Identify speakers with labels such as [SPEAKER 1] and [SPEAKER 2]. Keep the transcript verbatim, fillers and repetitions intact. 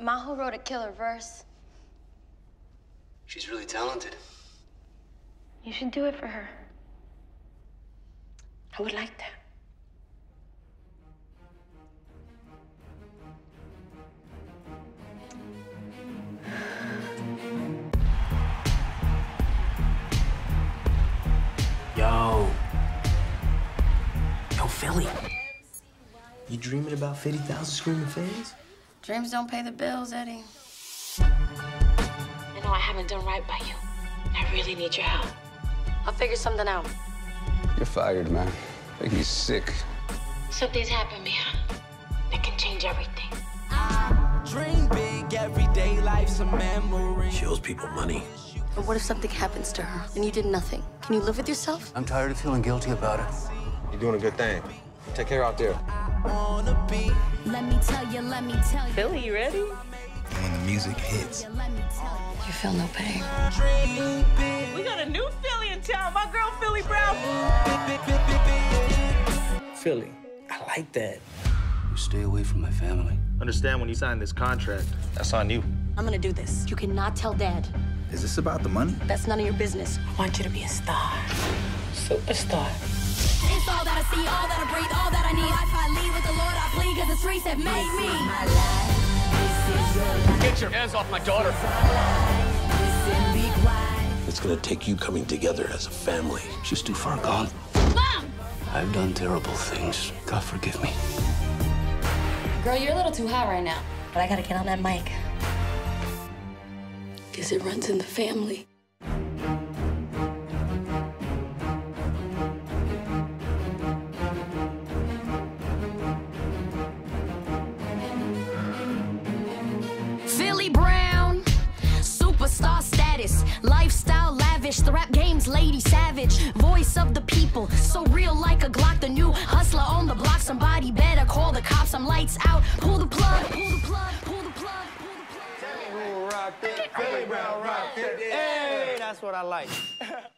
[SPEAKER 1] Maho wrote a killer verse.
[SPEAKER 2] She's really talented.
[SPEAKER 1] You should do it for her.
[SPEAKER 3] I would like that.
[SPEAKER 2] Yo. Yo, Philly. You dreaming about fifty thousand screaming fans?
[SPEAKER 1] Dreams don't pay the bills, Eddie.
[SPEAKER 3] I know I haven't done right by you. I really need your help.
[SPEAKER 1] I'll figure something out.
[SPEAKER 4] You're fired, man. Make me sick.
[SPEAKER 3] Something's happened, Mia. That can change everything.
[SPEAKER 5] I dream big, everyday life's a memory.
[SPEAKER 2] She owes people money.
[SPEAKER 1] But what if something happens to her and you did nothing? Can you live with yourself?
[SPEAKER 2] I'm tired of feeling guilty about it.
[SPEAKER 6] You're doing a good thing. Take care out there.
[SPEAKER 5] Wanna be.
[SPEAKER 7] Let me tell you, let me tell you.
[SPEAKER 3] Philly, you ready?
[SPEAKER 2] And when the music hits,
[SPEAKER 7] Let me tell you.
[SPEAKER 1] You feel no pain.
[SPEAKER 5] Dream big.
[SPEAKER 3] We got a new Philly in town. My girl, Philly Brown.
[SPEAKER 2] Philly, I like that. You stay away from my family.
[SPEAKER 8] Understand when you sign this contract, that's on you.
[SPEAKER 1] I'm gonna do this. You cannot tell Dad.
[SPEAKER 6] Is this about the money?
[SPEAKER 1] That's none of your business.
[SPEAKER 3] I want you to be a star. Superstar.
[SPEAKER 7] It's all that I see, all that I breathe, all that I need. I find lead with the Lord, I plead, cause the streets have made me. My life, this is your life.
[SPEAKER 8] Get your hands off my daughter.
[SPEAKER 2] It's gonna take you coming together as a family. She's too far gone.
[SPEAKER 7] Mom!
[SPEAKER 2] I've done terrible things. God forgive me.
[SPEAKER 1] Girl, you're a little too hot right now. But I gotta get on that mic. Because it runs in the family.
[SPEAKER 7] Philly Brown, superstar status, lifestyle lavish, the rap game's Lady Savage, voice of the people, so real like a Glock, the new hustler on the block. Somebody better call the cops. I'm lights out. Pull the plug, pull the plug, pull the plug, pull the plug.
[SPEAKER 6] Philly Brown rock it. Hey, that's what I like.